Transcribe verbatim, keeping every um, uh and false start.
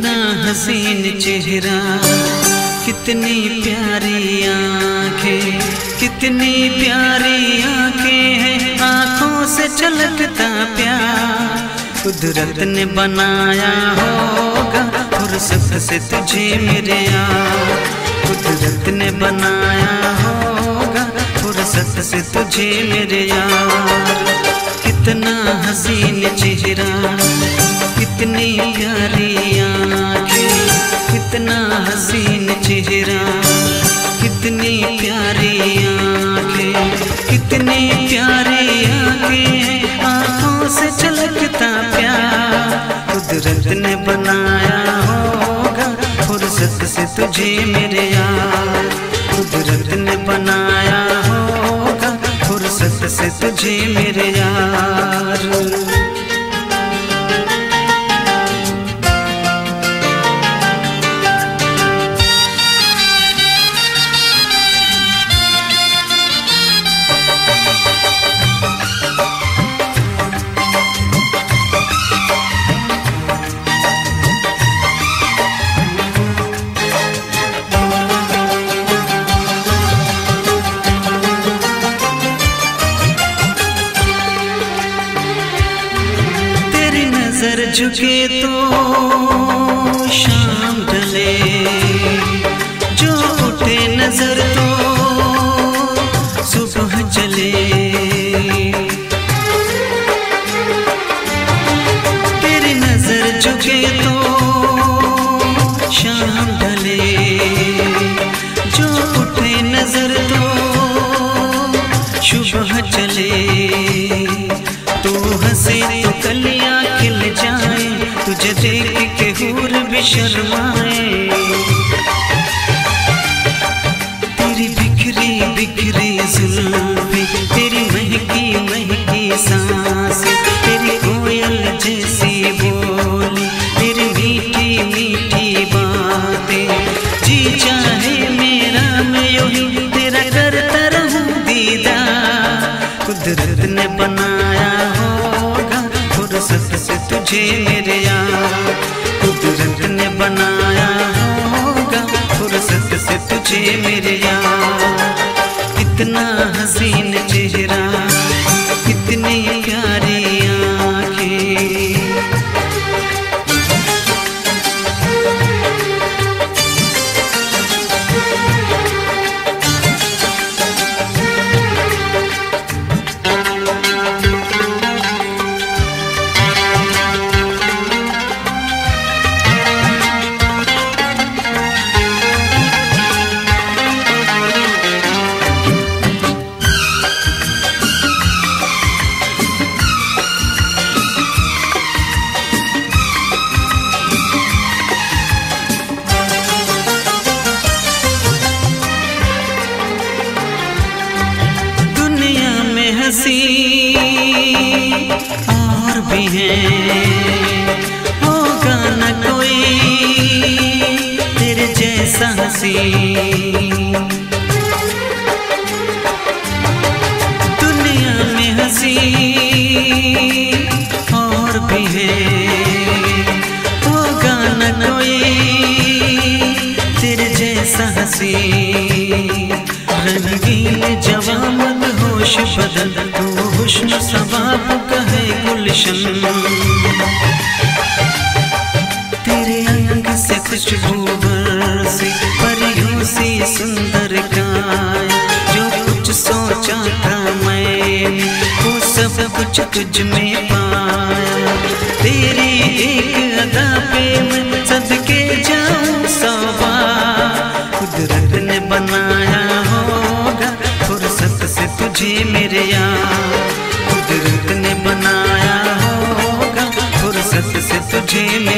कितना हसीन चेहरा, कितनी प्यारी आंखें, कितनी प्यारी आंखें हैं, आंखों से छलकता प्यार। कुदरत ने बनाया होगा फुर्सत से तुझे मेरे यार, कुदरत ने बनाया होगा फुर्सत से तुझे मेरे यार। कितना हसीन चेहरा, कितनी प्यारी आंखें, कितना हसीन चेहरा, कितनी प्यारी आंखें, कितनी प्यारी आंखें, आंखों से झलकता प्यार। कुदरत ने बनाया होगा फुर्सत से तुझे मेरे यार, कुदरत ने बनाया होगा फुर्सत से तुझे मेरे यार। नजर झुके तो शाम ढले, जो उठे नजर तो सुबह चले। तेरी नजर झुके तो शाम ढले, जो उठे नजर तो सुबह चले। तू हंसे तो कलियां खिल जाए, तुझे देख के हूर भी शर्माए। तेरी बिखरी बिखरी जुल्फें, तेरी महकी महकी सांसें, तेरी कोयल जैसी बोली, तेरी मीठी मीठी बातें। जी चाहे मेरा मैं यूं तेरा करता रहूं दीदार। कुदरत ने बनाया होगा फुर्सत से तुझे मेरे यार, कुदरत ने बनाया होगा फुर्सत से तुझे मेरे यार। कितना हसीन चेहरा, कितनी प्यारी आंखें। हंसी और भी है, होगा न कोई तेरे जैसा हंसी। दुनिया में हंसी और भी है, होगा न कोई तेरे जैसा हंसी। रंगीन जवान होश बदन, तो हुस्न सवाब का है गुलशन। तेरे अंग से खुशबू बरसे, परियों सी सुंदर काया। जो कुछ सोचा था मैंने, वो सब कुछ तुझ में पाया। तेरी एक अदा पे मैं सदके जाऊं सौ बार। कुदरत ने बनाया होगा फुर्सत से तुझे मेरे यार, कुदरत ने बनाया होगा फुर्सत से तुझे।